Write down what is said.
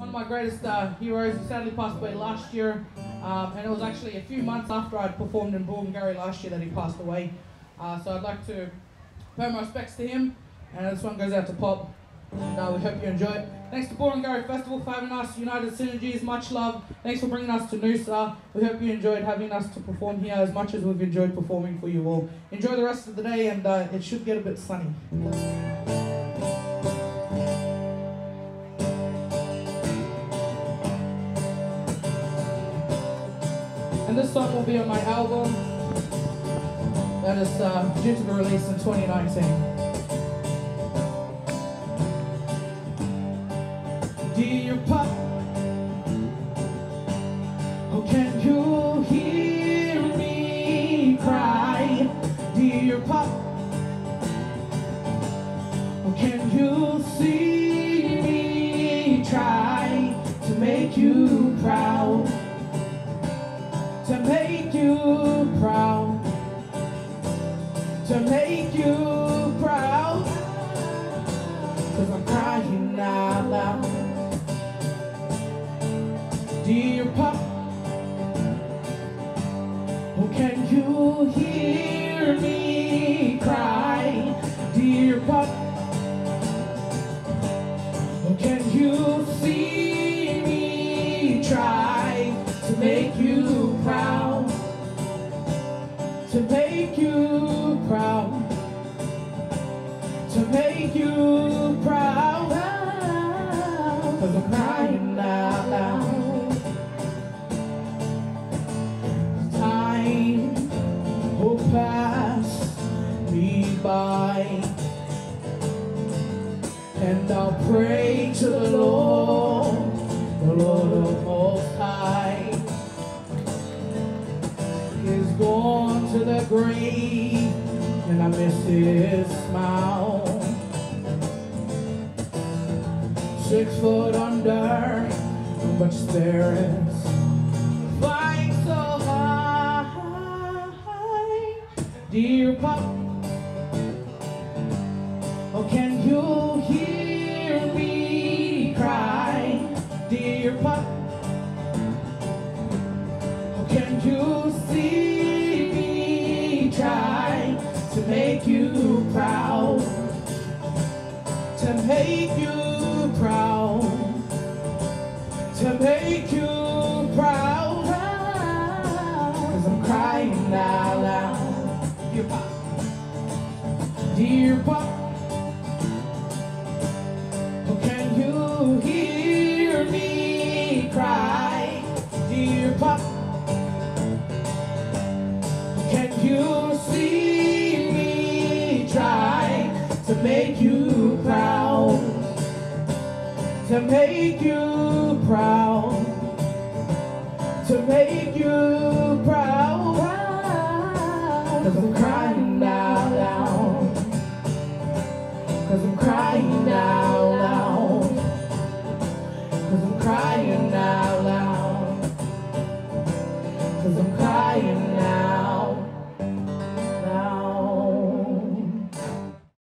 one of my greatest heroes. He sadly passed away last year, and it was actually a few months after I'd performed in Bulgari last year that he passed away. So I'd like to pay my respects to him, and this one goes out to Pop, and we hope you enjoy it. Thanks to Bulgari Festival for having us, United Synergies, much love. Thanks for bringing us to Noosa. We hope you enjoyed having us to perform here as much as we've enjoyed performing for you all. Enjoy the rest of the day, and it should get a bit sunny. And this song will be on my album that is due to be released in 2019. Dear Pop, oh can you hear me cry? Dear Pop, oh can you see me try to make you proud? To make you proud, to make you proud, 'cause I'm crying out loud. Dear Pop, oh can you hear me cry? Dear Pop, oh can you see me try to make you proud, to make you proud, to make you proud, 'cause I'm crying out loud. Time will pass me by, and I'll pray to the Lord of Most High. He's gone to the grave, and I miss his smile. 6 foot under, but there is flying so high. Dear Pop, oh can you hear me cry? Dear Pop, oh can you see me try to make you proud, to make you proud, to make you proud, 'cause I'm crying out loud. Dear Pop, dear Pop, oh can you hear me cry? Dear Pop, can you see me try to make you proud, to make you proud, to make you proud, 'cause I'm crying out loud, 'cause I'm crying out loud, 'cause I'm crying out loud.